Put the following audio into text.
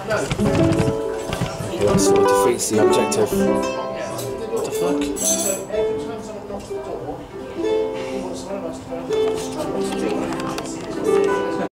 Yeah, that sort of defeats the objective. What the fuck?